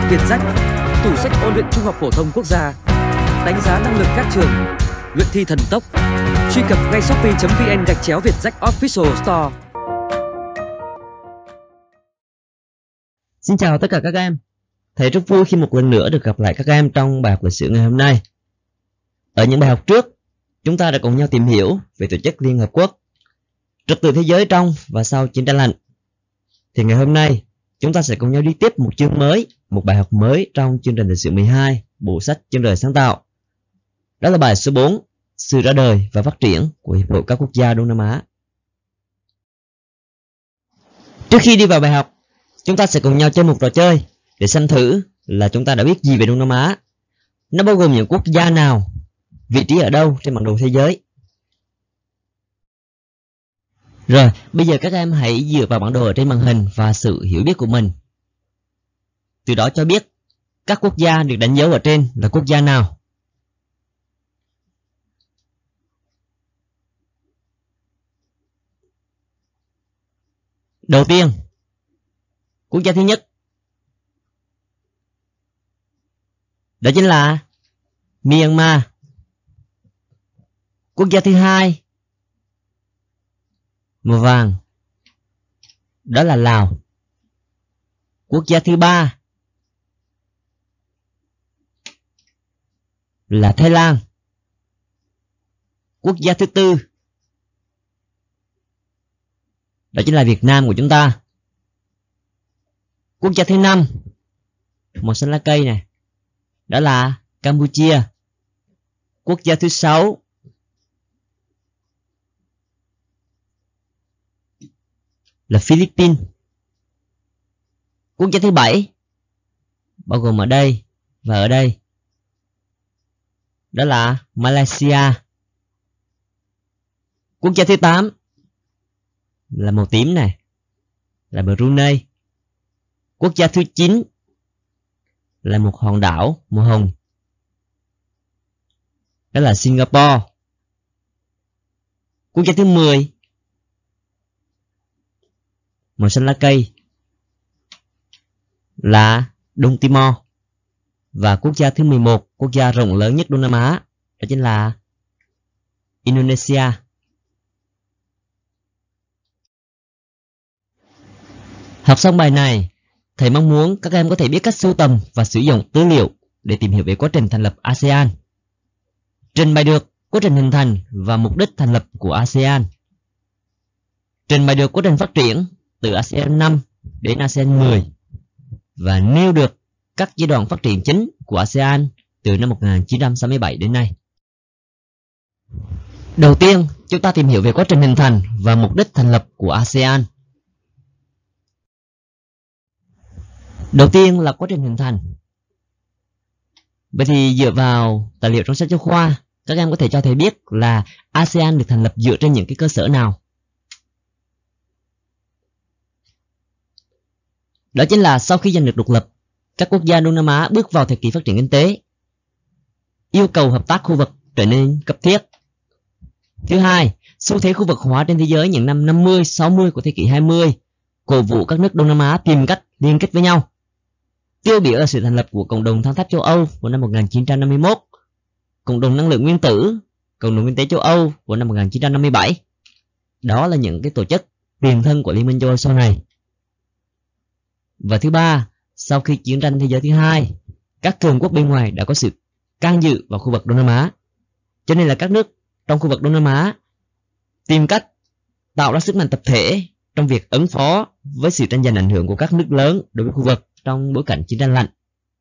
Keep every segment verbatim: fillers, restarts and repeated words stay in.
Vietjet, tủ sách ôn luyện trung học phổ thông quốc gia, đánh giá năng lực các trường, luyện thi thần tốc. Truy cập ngay shopee chấm vn gạch chéo Vietjet Official Store. Xin chào tất cả các em. Thầy rất vui khi một lần nữa được gặp lại các em trong bài học lịch sử ngày hôm nay. Ở những bài học trước, chúng ta đã cùng nhau tìm hiểu về tổ chức Liên Hợp Quốc, trật tự thế giới trong và sau chiến tranh lạnh. Thì ngày hôm nay, chúng ta sẽ cùng nhau đi tiếp một chương mới, một bài học mới trong chương trình lịch sử mười hai, bộ sách Chân đời sáng tạo. Đó là bài số bốn, sự ra đời và phát triển của Hiệp hội các quốc gia Đông Nam Á. Trước khi đi vào bài học, chúng ta sẽ cùng nhau chơi một trò chơi để xem thử là chúng ta đã biết gì về Đông Nam Á. Nó bao gồm những quốc gia nào, vị trí ở đâu trên bản đồ thế giới. Rồi, bây giờ các em hãy dựa vào bản đồ ở trên màn hình và sự hiểu biết của mình. Từ đó cho biết các quốc gia được đánh dấu ở trên là quốc gia nào. Đầu tiên, quốc gia thứ nhất, đó chính là Myanmar. Quốc gia thứ hai, màu vàng, đó là Lào. Quốc gia thứ ba là Thái Lan. Quốc gia thứ tư, đó chính là Việt Nam của chúng ta. Quốc gia thứ năm, màu xanh lá cây này, đó là Campuchia. Quốc gia thứ sáu là Philippines. Quốc gia thứ bảy bao gồm ở đây và ở đây, đó là Malaysia. Quốc gia thứ tám là màu tím này, là Brunei. Quốc gia thứ chín là một hòn đảo màu hồng, đó là Singapore. Quốc gia thứ mười, màu xanh lá cây, là Đông Timor. Và quốc gia thứ mười một, quốc gia rộng lớn nhất Đông Nam Á, đó chính là Indonesia. Học xong bài này, thầy mong muốn các em có thể biết cách sưu tầm và sử dụng tư liệu để tìm hiểu về quá trình thành lập a sê an. Trình bày được quá trình hình thành và mục đích thành lập của a sê an. Trình bày được quá trình phát triển từ a sê an năm đến a sê an mười. Và nêu được các giai đoạn phát triển chính của a sê an từ năm một nghìn chín trăm sáu mươi bảy đến nay. Đầu tiên, chúng ta tìm hiểu về quá trình hình thành và mục đích thành lập của a sê an. Đầu tiên là quá trình hình thành. Vậy thì dựa vào tài liệu trong sách giáo khoa, các em có thể cho thầy biết là a sê an được thành lập dựa trên những cái cơ sở nào? Đó chính là sau khi giành được độc lập, các quốc gia Đông Nam Á bước vào thời kỳ phát triển kinh tế, yêu cầu hợp tác khu vực trở nên cấp thiết. Thứ hai, xu thế khu vực hóa trên thế giới những năm năm mươi, sáu mươi của thế kỷ hai mươi cổ vũ các nước Đông Nam Á tìm cách liên kết với nhau. Tiêu biểu là sự thành lập của Cộng đồng Than thép châu Âu vào năm một nghìn chín trăm năm mươi mốt, Cộng đồng Năng lượng Nguyên tử, Cộng đồng Kinh tế châu Âu vào năm một nghìn chín trăm năm mươi bảy. Đó là những cái tổ chức tiền thân của Liên minh châu Âu sau này. Và thứ ba, sau khi chiến tranh thế giới thứ hai, các cường quốc bên ngoài đã có sự can dự vào khu vực Đông Nam Á. Cho nên là các nước trong khu vực Đông Nam Á tìm cách tạo ra sức mạnh tập thể trong việc ứng phó với sự tranh giành ảnh hưởng của các nước lớn đối với khu vực trong bối cảnh chiến tranh lạnh.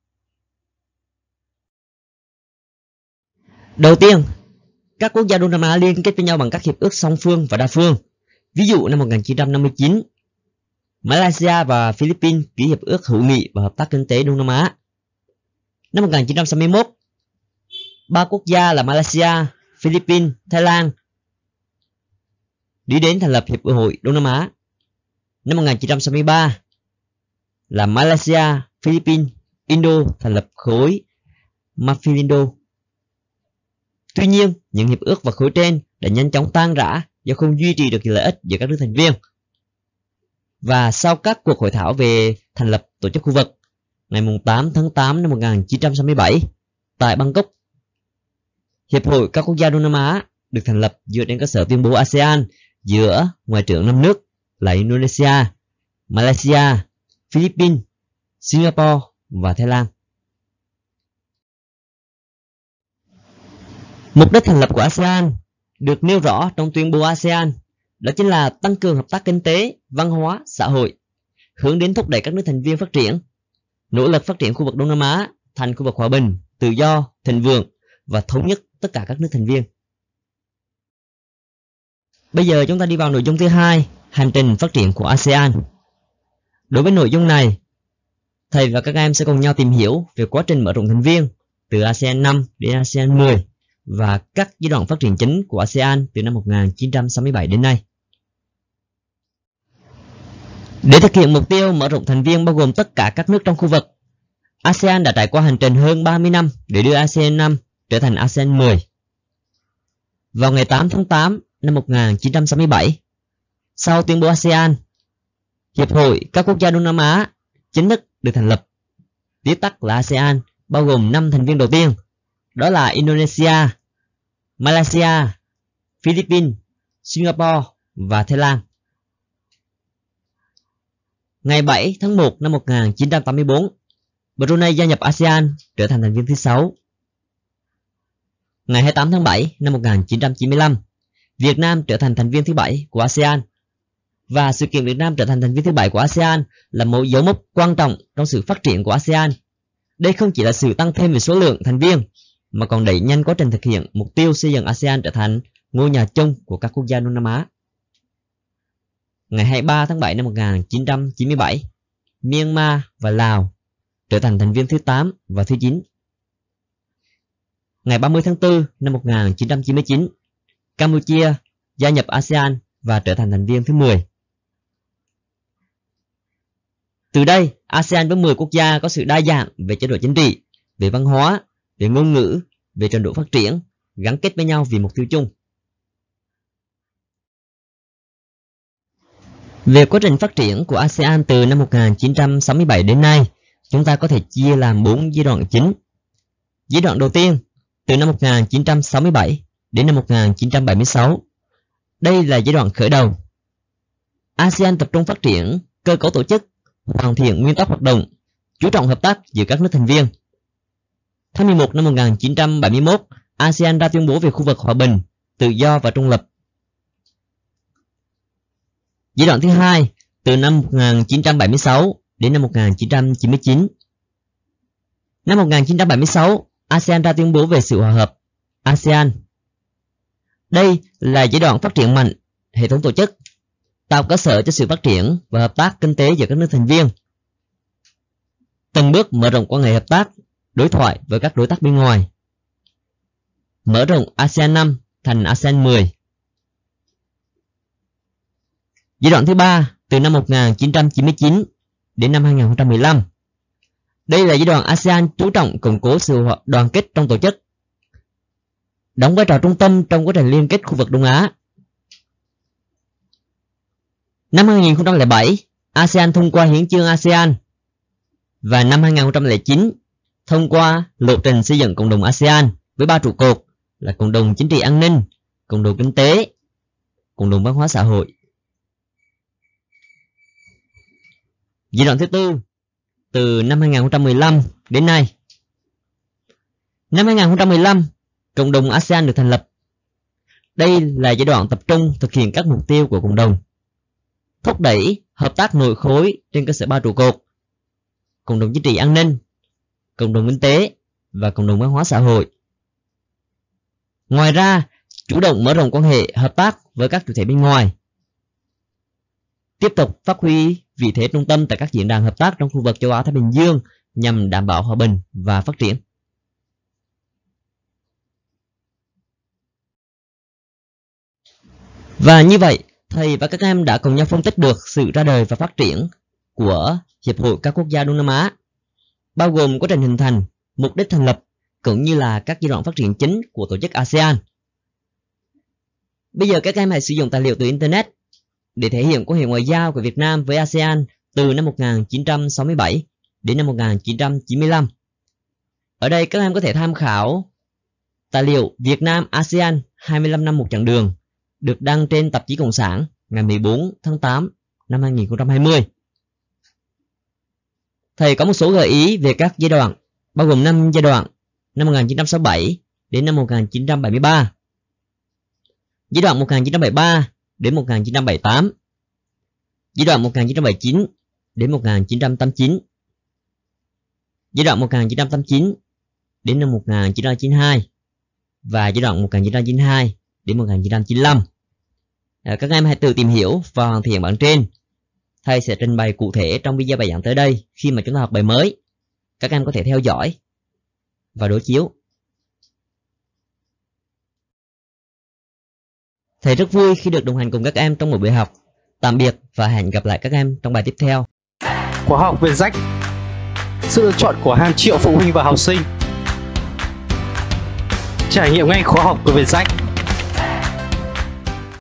Đầu tiên, các quốc gia Đông Nam Á liên kết với nhau bằng các hiệp ước song phương và đa phương. Ví dụ năm một nghìn chín trăm năm mươi chín, Malaysia và Philippines ký hiệp ước hữu nghị và hợp tác kinh tế Đông Nam Á. Năm một nghìn chín trăm sáu mươi mốt, ba quốc gia là Malaysia, Philippines, Thái Lan đi đến thành lập Hiệp hội Đông Nam Á. Năm một nghìn chín trăm sáu mươi ba là Malaysia, Philippines, Indo thành lập khối Maphilindo. Tuy nhiên, những hiệp ước và khối trên đã nhanh chóng tan rã do không duy trì được lợi ích giữa các nước thành viên. Và sau các cuộc hội thảo về thành lập tổ chức khu vực, ngày tám tháng tám năm một nghìn chín trăm sáu mươi bảy tại Bangkok. Hiệp hội các quốc gia Đông Nam Á được thành lập dựa trên cơ sở tuyên bố a sê an giữa ngoại trưởng năm nước là Indonesia, Malaysia, Philippines, Singapore và Thái Lan. Mục đích thành lập của a sê an được nêu rõ trong tuyên bố a sê an, đó chính là tăng cường hợp tác kinh tế, văn hóa, xã hội, hướng đến thúc đẩy các nước thành viên phát triển, nỗ lực phát triển khu vực Đông Nam Á thành khu vực hòa bình, tự do, thịnh vượng và thống nhất tất cả các nước thành viên. Bây giờ chúng ta đi vào nội dung thứ hai, hành trình phát triển của a sê an. Đối với nội dung này, thầy và các em sẽ cùng nhau tìm hiểu về quá trình mở rộng thành viên từ a sê an năm đến a sê an mười và các giai đoạn phát triển chính của a sê an từ năm một nghìn chín trăm sáu mươi bảy đến nay. Để thực hiện mục tiêu mở rộng thành viên bao gồm tất cả các nước trong khu vực, a sê an đã trải qua hành trình hơn ba mươi năm để đưa a sê an năm trở thành a sê an mười. Vào ngày tám tháng tám năm một nghìn chín trăm sáu mươi bảy, sau tuyên bố a sê an, Hiệp hội các quốc gia Đông Nam Á chính thức được thành lập. Viết tắt là a sê an bao gồm năm thành viên đầu tiên, đó là Indonesia, Malaysia, Philippines, Singapore và Thái Lan. Ngày bảy tháng một năm một nghìn chín trăm tám mươi tư, Brunei gia nhập a sê an trở thành thành viên thứ sáu. Ngày hai mươi tám tháng bảy năm một nghìn chín trăm chín mươi lăm, Việt Nam trở thành thành viên thứ bảy của a sê an. Và sự kiện Việt Nam trở thành thành viên thứ bảy của a sê an là một dấu mốc quan trọng trong sự phát triển của a sê an. Đây không chỉ là sự tăng thêm về số lượng thành viên, mà còn đẩy nhanh quá trình thực hiện mục tiêu xây dựng a sê an trở thành ngôi nhà chung của các quốc gia Đông Nam Á. Ngày hai mươi ba tháng bảy năm một nghìn chín trăm chín mươi bảy, Myanmar và Lào trở thành thành viên thứ tám và thứ chín. Ngày ba mươi tháng tư năm một nghìn chín trăm chín mươi chín, Campuchia gia nhập a sê an và trở thành thành viên thứ mười. Từ đây, a sê an với mười quốc gia có sự đa dạng về chế độ chính trị, về văn hóa, về ngôn ngữ, về trình độ phát triển, gắn kết với nhau vì mục tiêu chung. Về quá trình phát triển của a sê an từ năm một nghìn chín trăm sáu mươi bảy đến nay, chúng ta có thể chia làm bốn giai đoạn chính. Giai đoạn đầu tiên, từ năm một nghìn chín trăm sáu mươi bảy đến năm một nghìn chín trăm bảy mươi sáu. Đây là giai đoạn khởi đầu. a sê an tập trung phát triển cơ cấu tổ chức, hoàn thiện nguyên tắc hoạt động, chú trọng hợp tác giữa các nước thành viên. Tháng mười một năm một nghìn chín trăm bảy mươi mốt, a sê an ra tuyên bố về khu vực hòa bình, tự do và trung lập. Giai đoạn thứ hai, từ năm một nghìn chín trăm bảy mươi sáu đến năm một nghìn chín trăm chín mươi chín. Năm một nghìn chín trăm bảy mươi sáu, a sê an ra tuyên bố về sự hòa hợp a sê an. Đây là giai đoạn phát triển mạnh hệ thống tổ chức, tạo cơ sở cho sự phát triển và hợp tác kinh tế giữa các nước thành viên. Từng bước mở rộng quan hệ hợp tác, đối thoại với các đối tác bên ngoài. Mở rộng a sê an năm thành a sê an mười. Giai đoạn thứ ba, từ năm một nghìn chín trăm chín mươi chín đến năm hai nghìn không trăm mười lăm. Đây là giai đoạn a sê an chú trọng củng cố sự đoàn kết trong tổ chức, đóng vai trò trung tâm trong quá trình liên kết khu vực Đông Á. Năm hai nghìn không trăm lẻ bảy, a sê an thông qua hiến chương a sê an và năm hai nghìn không trăm lẻ chín thông qua lộ trình xây dựng cộng đồng a sê an với ba trụ cột là cộng đồng chính trị an ninh, cộng đồng kinh tế, cộng đồng văn hóa xã hội. Giai đoạn thứ tư, từ năm hai nghìn không trăm mười lăm đến nay. Năm hai nghìn không trăm mười lăm, cộng đồng a sê an được thành lập. Đây là giai đoạn tập trung thực hiện các mục tiêu của cộng đồng, thúc đẩy hợp tác nội khối trên cơ sở ba trụ cột: cộng đồng chính trị an ninh, cộng đồng kinh tế và cộng đồng văn hóa xã hội. Ngoài ra, chủ động mở rộng quan hệ hợp tác với các chủ thể bên ngoài, tiếp tục phát huy vị thế trung tâm tại các diễn đàn hợp tác trong khu vực châu Á Thái Bình Dương nhằm đảm bảo hòa bình và phát triển. Và như vậy, thầy và các em đã cùng nhau phân tích được sự ra đời và phát triển của Hiệp hội các quốc gia Đông Nam Á, bao gồm quá trình hình thành, mục đích thành lập, cũng như là các giai đoạn phát triển chính của tổ chức a sê an. Bây giờ các em hãy sử dụng tài liệu từ Internet để thể hiện quan hệ ngoại giao của Việt Nam với a sê an từ năm một nghìn chín trăm sáu mươi bảy đến năm một nghìn chín trăm chín mươi lăm. Ở đây các em có thể tham khảo tài liệu Việt Nam a sê an hai mươi lăm năm một chặng đường được đăng trên tạp chí Cộng sản ngày mười bốn tháng tám năm hai nghìn không trăm hai mươi. Thầy có một số gợi ý về các giai đoạn, bao gồm năm giai đoạn: năm một nghìn chín trăm sáu mươi bảy đến năm một nghìn chín trăm bảy mươi ba, giai đoạn một nghìn chín trăm bảy mươi ba đến một nghìn chín trăm bảy mươi tám, giai đoạn một nghìn chín trăm bảy mươi chín đến một nghìn chín trăm tám mươi chín, giai đoạn một nghìn chín trăm tám mươi chín đến năm một nghìn chín trăm chín mươi hai và giai đoạn một nghìn chín trăm chín mươi hai đến một nghìn chín trăm chín mươi lăm. À, các em hãy tự tìm hiểu và hoàn thiện bảng trên. Thầy sẽ trình bày cụ thể trong video bài giảng tới đây khi mà chúng ta học bài mới. Các em có thể theo dõi và đối chiếu. Thầy rất vui khi được đồng hành cùng các em trong một buổi học. Tạm biệt và hẹn gặp lại các em trong bài tiếp theo. Khóa học Vietjet, sự lựa chọn của hàng triệu phụ huynh và học sinh. Trải nghiệm ngay khóa học của Vietjet.